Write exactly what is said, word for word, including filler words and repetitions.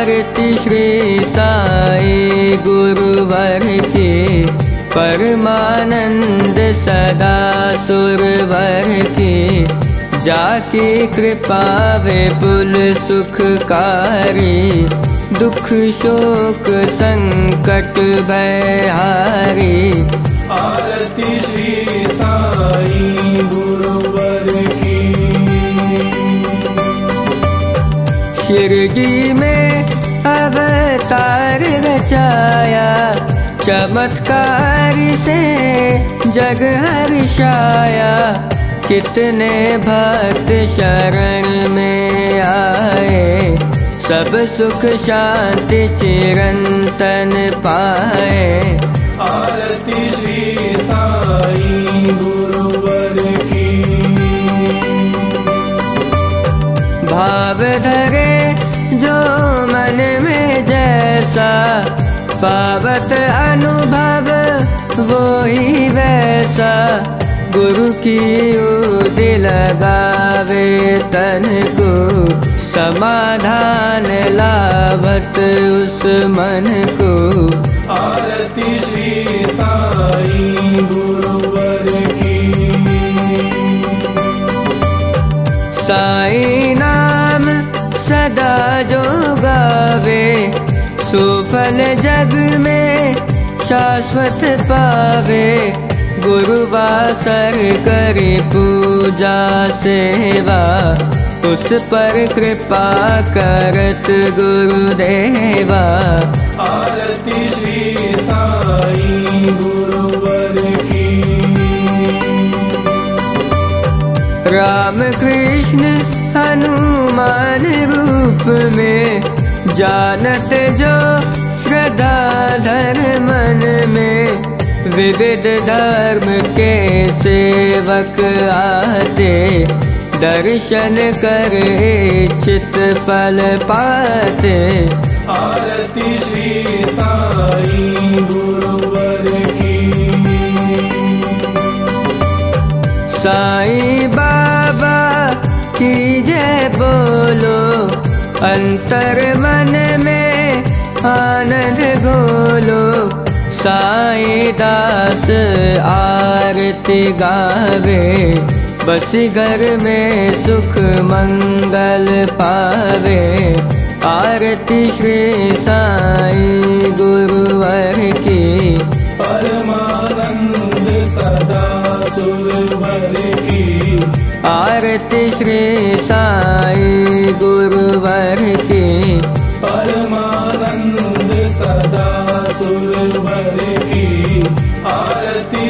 आरती श्री साई गुरुवर की, परमानंद सदा सुरवर की। जाकी कृपा विपुल सुखकारी, दुख शोक संकट भयहारी। आरती श्री साई गुरुवर की। शिरडी में अवतार रचाया, चमत्कार से जग हर्षाया। कितने भक्त शरण में आए, सब सुख शांति चिरंतन पाए। आरती श्री साई गुरुवर की। भाव धरे जो मन में जैसा, पावत अनुभव वो ही वैसा। गुरु की ओट लगावे तन को, समाधान लावत उस मन को। आरती श्री साई गुरुवर की। साई नाम सदा जो गावे, सुफल जग में शाश्वत पावे। गुरुवासर करे पूजा सेवा, उस पर कृपा करत गुरुदेवा। आरती श्री साई गुरुवर की। राम कृष्ण हनुमान रूप में, जानत जो श्रद्धा धर्म मन में। विविध धर्म के सेवक आते, दर्शन कर इच्छित फल पाते। आरती श्री साई गुरुवर की। साई बाबा की जय बोलो, अंतर मन में आनंद घोलो। साई दास आरती गावे, बस घर में सुख मंगल पावे। आरती श्री साई गुरुवर की, परमानंद सदा सुरवर की। आरती श्री साई गुरुवर की, परमानंद सदा सुरवर की। आरती